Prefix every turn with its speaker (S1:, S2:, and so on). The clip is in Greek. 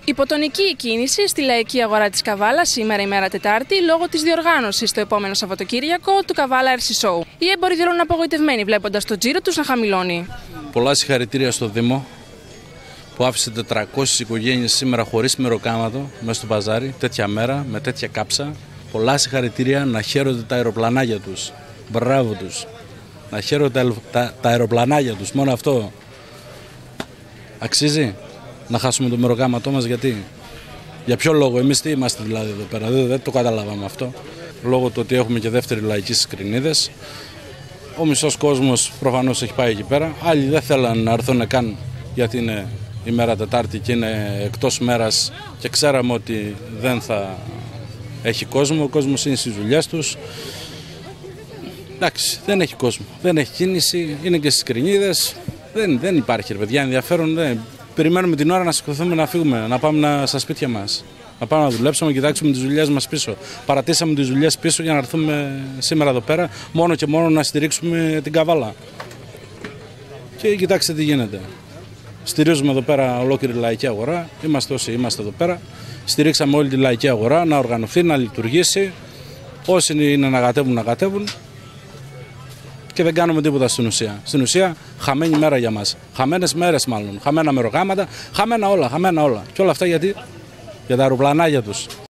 S1: Υποτονική η κίνηση στη λαϊκή αγορά της Καβάλας σήμερα ημέρα Τετάρτη λόγω της διοργάνωσης το επόμενο Σαββατοκύριακο του Καβάλα RC Show. Οι έμποροι δηλώνουν απογοητευμένοι βλέποντας το τζίρο τους να χαμηλώνει.
S2: Πολλά συγχαρητήρια στο Δήμο που άφησε 400 οικογένειες σήμερα χωρίς μεροκάματο μέσα στο παζάρι, τέτοια μέρα, με τέτοια κάψα. Πολλά συγχαρητήρια, να χαίρονται τα αεροπλανάκια τους. Μπράβο τους. Να χαίρονται τα αεροπλανάκια τους. Μόνο αυτό αξίζει να χάσουμε το μεροκάματό μας. Γιατί, για ποιο λόγο, εμείς τι είμαστε δηλαδή εδώ πέρα, δεν το καταλάβαμε αυτό. Λόγω του ότι έχουμε και δεύτερη λαϊκή στις Κρινίδες. Ο μισός κόσμος προφανώς έχει πάει εκεί πέρα. Άλλοι δεν θέλαν να έρθουν καν γιατί είναι η μέρα Τετάρτη και είναι εκτός μέρας και ξέραμε ότι δεν θα έχει κόσμο. Ο κόσμος είναι στις δουλειές τους. Εντάξει, δεν έχει κόσμο, δεν έχει κίνηση, είναι και στις Κρινίδες. Δεν υπάρχει ρε παιδιά ενδιαφέρον. Περιμένουμε την ώρα να σηκωθούμε να φύγουμε, να πάμε στα σπίτια μας. Να πάμε να δουλέψουμε, να κοιτάξουμε τις δουλειές μας πίσω. Παρατήσαμε τις δουλειές πίσω για να έρθουμε σήμερα εδώ πέρα, μόνο και μόνο να στηρίξουμε την Καβάλα. Και κοιτάξτε τι γίνεται. Στηρίζουμε εδώ πέρα ολόκληρη λαϊκή αγορά. Είμαστε όσοι είμαστε εδώ πέρα. Στηρίξαμε όλη τη λαϊκή αγορά να οργανωθεί, να λειτουργήσει. Όσοι είναι να κατέβουν, να κατέβουν. Και δεν κάνουμε τίποτα στην ουσία. Στην ουσία, χαμένη μέρα για μας. Χαμένες μέρες μάλλον. Χαμένα μεροκάματα, χαμένα όλα. Και όλα αυτά γιατί? Για τα αεροπλανάκια τους.